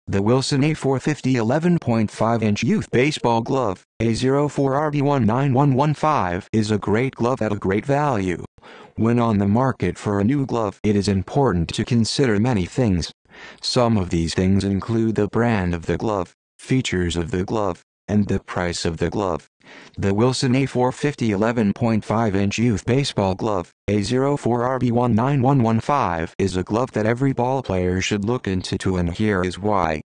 The Wilson A450 11.5-inch youth baseball glove, A04RB19115, is a great glove at a great value. When on the market for a new glove, it is important to consider many things. Some of these things include the brand of the glove, features of the glove, and the price of the glove. The Wilson A450 11.5-inch youth baseball glove, A04RB19115, is a glove that every ball player should look into, and here is why.